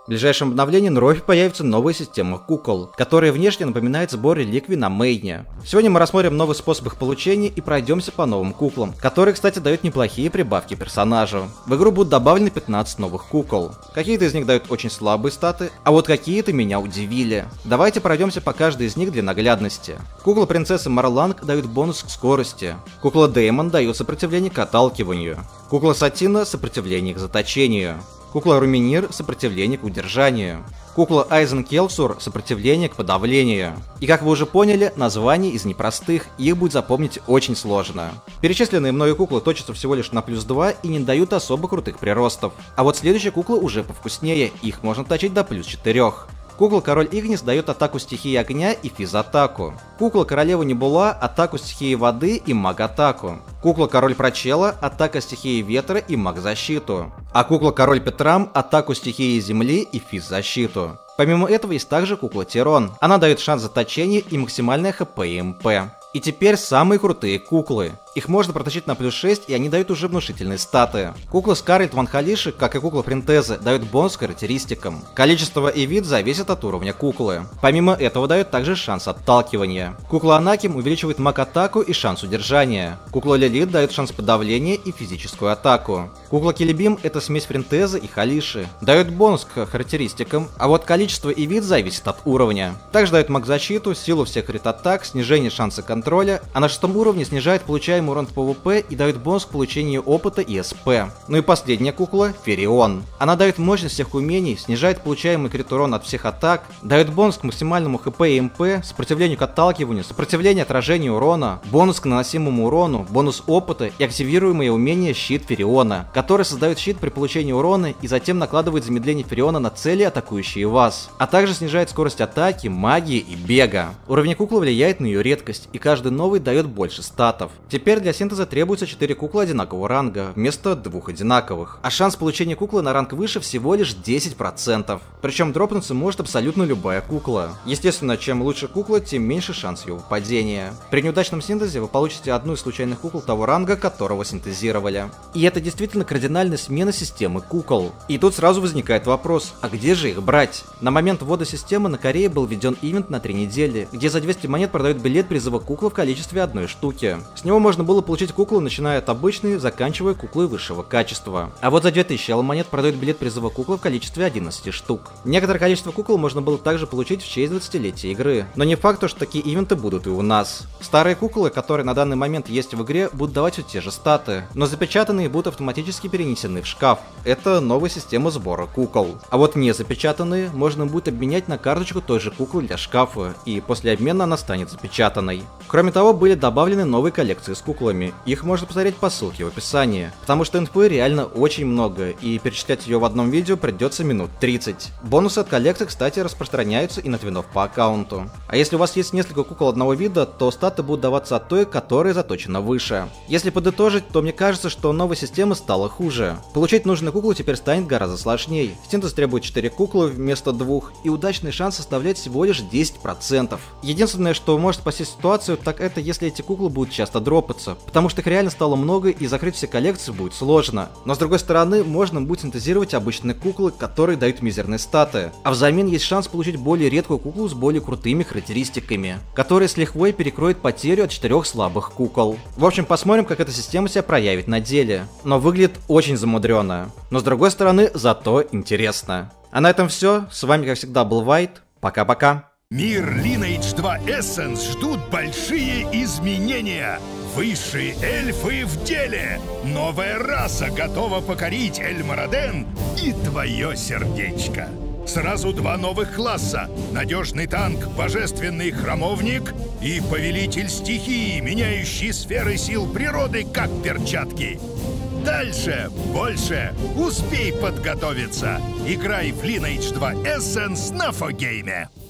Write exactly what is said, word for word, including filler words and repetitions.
В ближайшем обновлении на Рове появится новая система кукол, которая внешне напоминает сбор реликвий на мейне. Сегодня мы рассмотрим новый способ их получения и пройдемся по новым куклам, которые, кстати, дают неплохие прибавки персонажу. В игру будут добавлены пятнадцать новых кукол. Какие-то из них дают очень слабые статы, а вот какие-то меня удивили. Давайте пройдемся по каждой из них для наглядности. Кукла принцессы Марланг дают бонус к скорости. Кукла Дэймон дает сопротивление к отталкиванию. Кукла Сатина — сопротивление к заточению. Кукла Руминир — сопротивление к удержанию. Кукла Айзен Келсур — сопротивление к подавлению. И как вы уже поняли, названия из непростых, их будет запомнить очень сложно. Перечисленные мною куклы точатся всего лишь на плюс два и не дают особо крутых приростов. А вот следующие куклы уже повкуснее, их можно точить до плюс четырёх. Кукла Король Игнис дает атаку стихии огня и физ-атаку. Кукла Королева Небула — атаку стихии воды и маг-атаку. Кукла Король Прочела — атака стихии ветра и маг-защиту. А кукла Король Петрам — атаку стихии земли и физ-защиту. Помимо этого есть также кукла Тирон. Она дает шанс заточения и максимальное хп и МП. И теперь самые крутые куклы. Их можно протащить на плюс шесть, и они дают уже внушительные статы. Кукла Скарлетт Ван Халиши, как и кукла Принтезы, дают бонус к характеристикам. Количество и вид зависит от уровня куклы. Помимо этого дает также шанс отталкивания. Кукла Анаким увеличивает маг-атаку и шанс удержания. Кукла Лилит дает шанс подавления и физическую атаку. Кукла Килибим — это смесь Принтезы и Халиши. Дает бонус к характеристикам, а вот количество и вид зависит от уровня. Также дает маг-защиту, силу всех крит-атак, снижение шанса контроля, а на шестом уровне снижает получаемый урон в ПВП и дает бонус к получению опыта и СП. Ну и последняя кукла — Ферион. Она дает мощность всех умений, снижает получаемый крит урон от всех атак, дает бонус к максимальному ХП и МП, сопротивлению к отталкиванию, сопротивление отражению урона, бонус к наносимому урону, бонус опыта и активируемое умение Щит Фериона, который создает щит при получении урона и затем накладывает замедление Фериона на цели, атакующие вас, а также снижает скорость атаки, магии и бега. Уровень куклы влияет на ее редкость, и каждый новый дает больше статов. Теперь для синтеза требуется четыре куклы одинакового ранга, вместо двух одинаковых. А шанс получения куклы на ранг выше всего лишь десять процентов. Причем дропнуться может абсолютно любая кукла. Естественно, чем лучше кукла, тем меньше шанс ее выпадения. При неудачном синтезе вы получите одну из случайных кукол того ранга, которого синтезировали. И это действительно кардинальная смена системы кукол. И тут сразу возникает вопрос, а где же их брать? На момент ввода системы на Корее был введен ивент на три недели, где за двести монет продают билет призыва куклы в количестве одной штуки. С него можно было получить куклу, начиная от обычной, заканчивая куклой высшего качества. А вот за две тысячи монет продают билет призыва куклы в количестве одиннадцати штук. Некоторое количество кукол можно было также получить в честь двадцатилетия игры. Но не факт, что такие ивенты будут и у нас. Старые куклы, которые на данный момент есть в игре, будут давать все те же статы, но запечатанные будут автоматически перенесены в шкаф. Это новая система сбора кукол. А вот не запечатанные можно будет обменять на карточку той же куклы для шкафа, и после обмена она станет запечатанной. Кроме того, были добавлены новые коллекции с куклами. Их можно посмотреть по ссылке в описании, потому что инфы реально очень много, и перечислять ее в одном видео придется минут тридцать. Бонусы от коллекций, кстати, распространяются и на твинов по аккаунту. А если у вас есть несколько кукол одного вида, то статы будут даваться от той, которая заточена выше. Если подытожить, то мне кажется, что новая система стала хуже. Получить нужную куклу теперь станет гораздо сложнее. Синтез требует четыре куклы вместо двух, и удачный шанс составляет всего лишь десять процентов. Единственное, что может спасти ситуацию, так это если эти куклы будут часто дропаться, потому что их реально стало много и закрыть все коллекции будет сложно. Но с другой стороны, можно будет синтезировать обычные куклы, которые дают мизерные статы, а взамен есть шанс получить более редкую куклу с более крутыми характеристиками, которая с лихвой перекроет потерю от четырех слабых кукол. В общем, посмотрим, как эта система себя проявит на деле. Но выглядит очень замудренно. Но с другой стороны, зато интересно. А на этом все. С вами, как всегда, был Вайт. Пока-пока. Мир Lineage два Essence ждут большие изменения. Высшие эльфы в деле. Новая раса готова покорить Эльмараден и твое сердечко. Сразу два новых класса. Надежный танк, божественный храмовник и повелитель стихии, меняющий сферы сил природы, как перчатки. Дальше, больше, успей подготовиться. Играй в Lineage два Essence на Фогейме.